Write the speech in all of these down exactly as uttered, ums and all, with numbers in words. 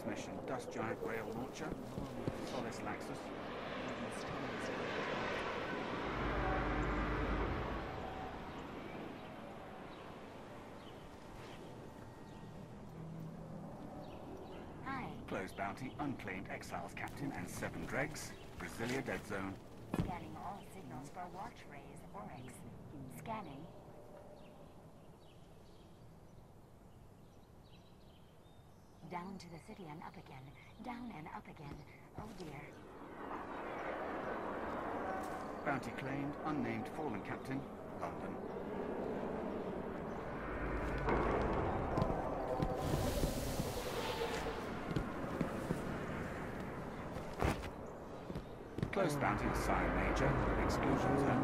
mission. Dust Giant Rail Launcher. Solis Laxus. Closed bounty, unclaimed exiles captain and seven dregs. Brasilia dead zone. Scanning all signals for watch rays, Oryx. Scanning. Down to the city and up again. Down and up again. Oh dear. Bounty claimed, unnamed fallen captain, London. Closed bounty, Sire Major, exclusion zone.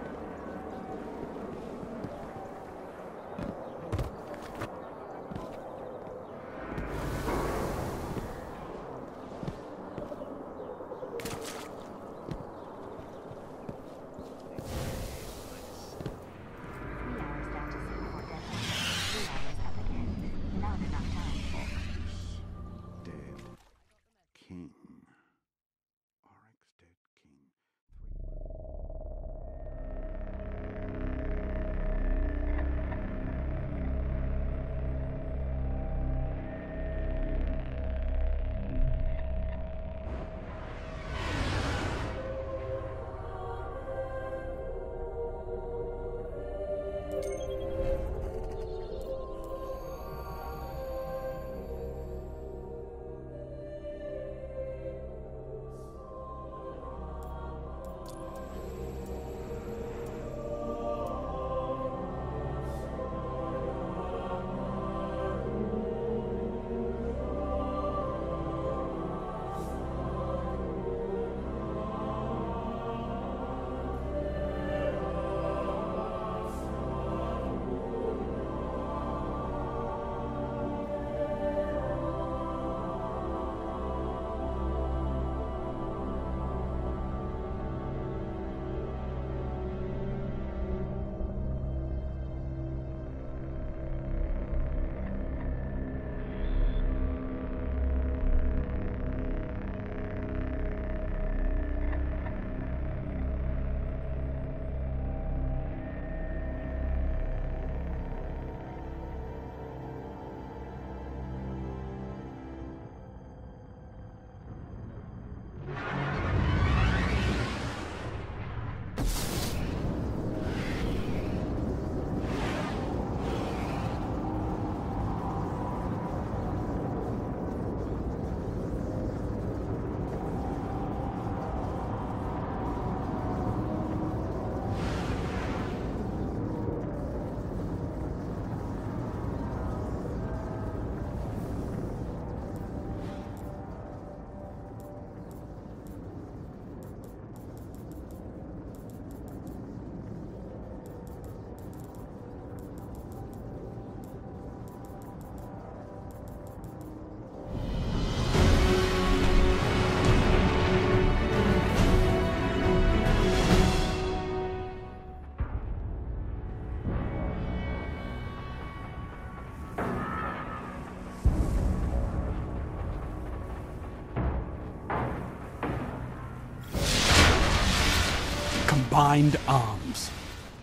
Combined arms.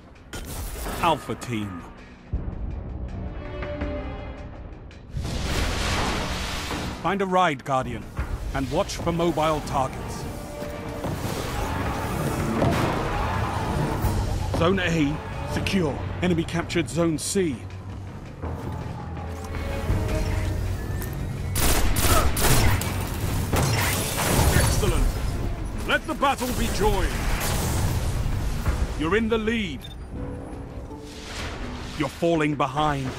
Alpha Team. Find a ride, Guardian, and watch for mobile targets. Zone A, secure. Enemy captured Zone C. Excellent! Let the battle be joined! You're in the lead. You're falling behind.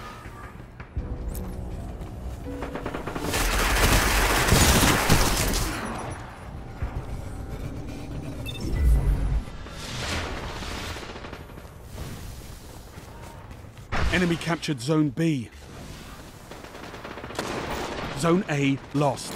Enemy captured Zone B. Zone A lost.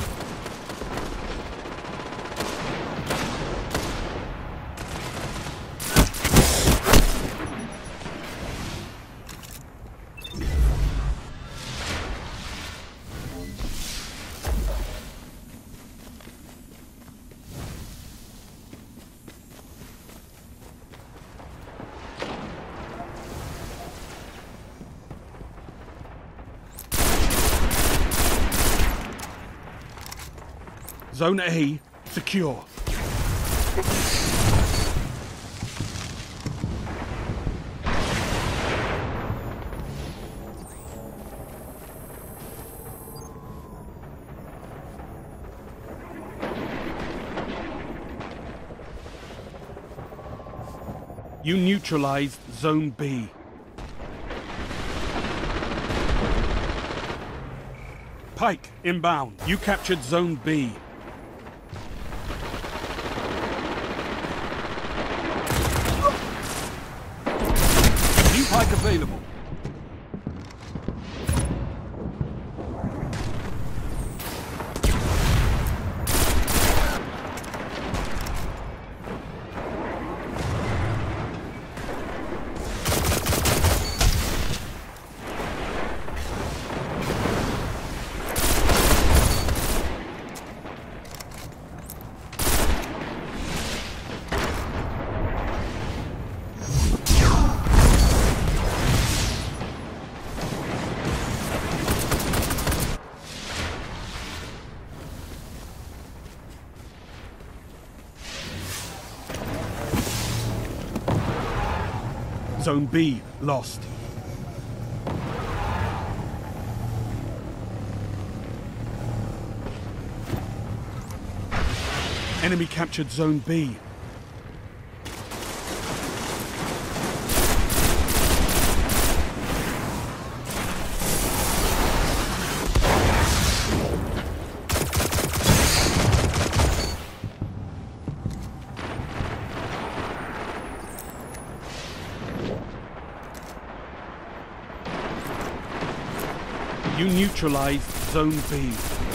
Zone A secure. You neutralized Zone B. Pike inbound. You captured Zone B. New Pike available. Zone B lost. Enemy captured Zone B. You neutralized Zone B.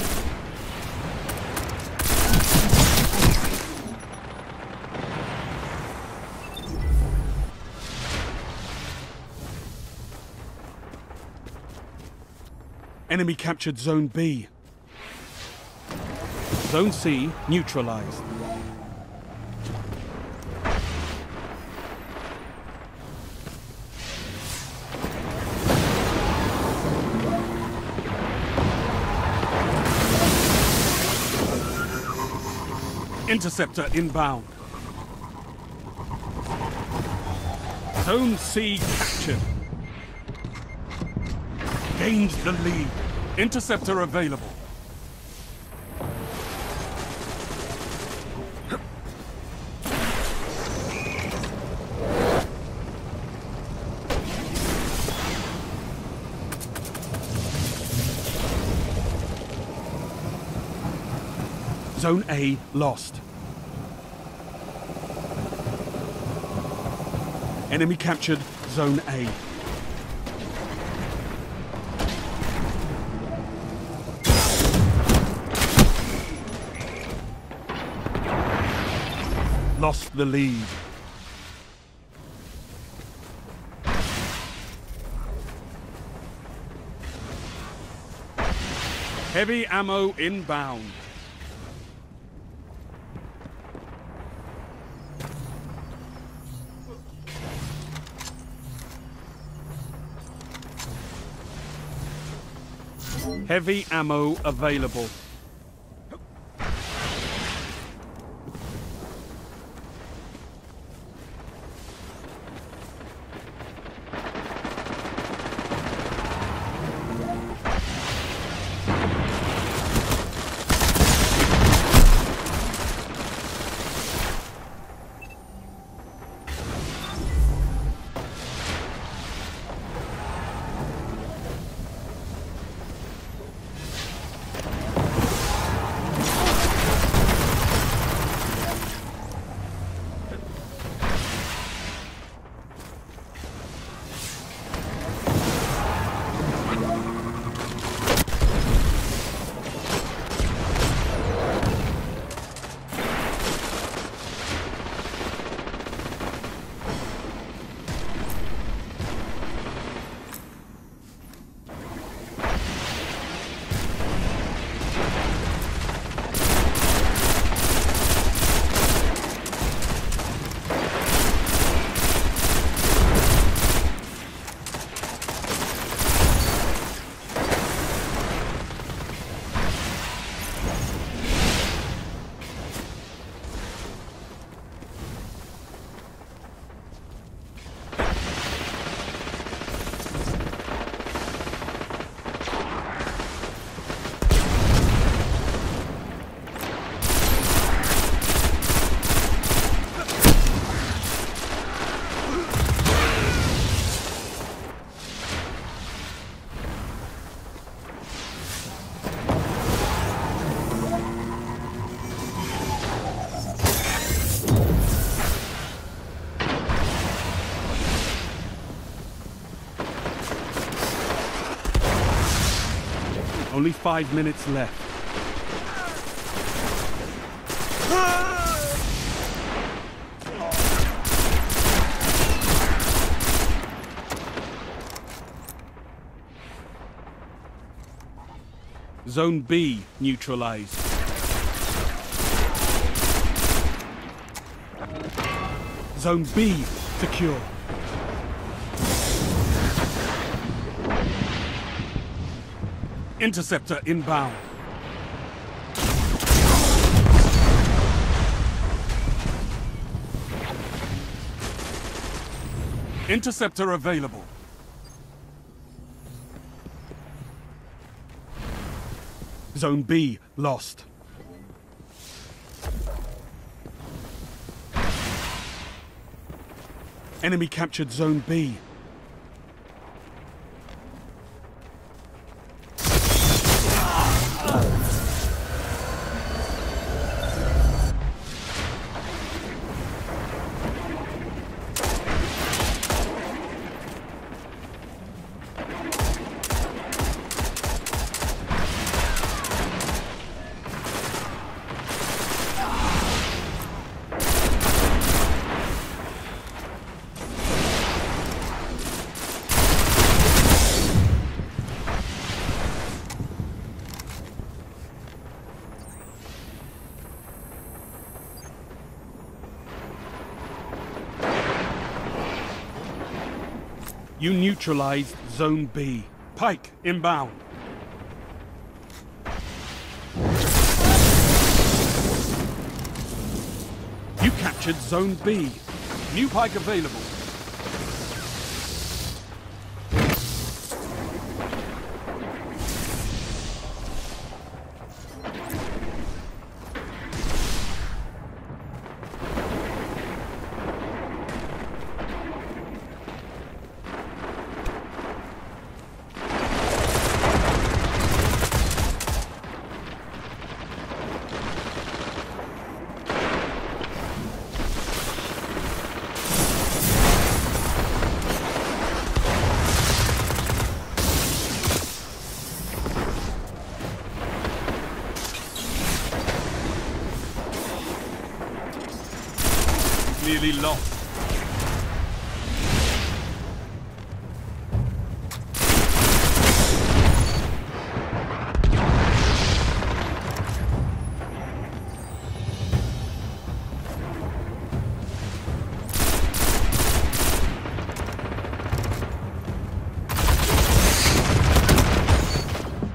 Enemy captured Zone B. Zone C neutralized. Interceptor inbound. Zone C captured. Gained the lead. Interceptor available. Zone A lost. Enemy captured Zone A. Lost the lead. Heavy ammo inbound. Heavy ammo available. Only five minutes left. Zone B neutralized. Zone B secure. Interceptor inbound. Interceptor available. Zone B lost. Enemy captured Zone B. You neutralized Zone B. Pike inbound. You captured Zone B. New Pike available. Nearly lost.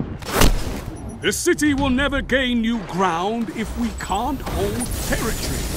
The city will never gain new ground if we can't hold territory.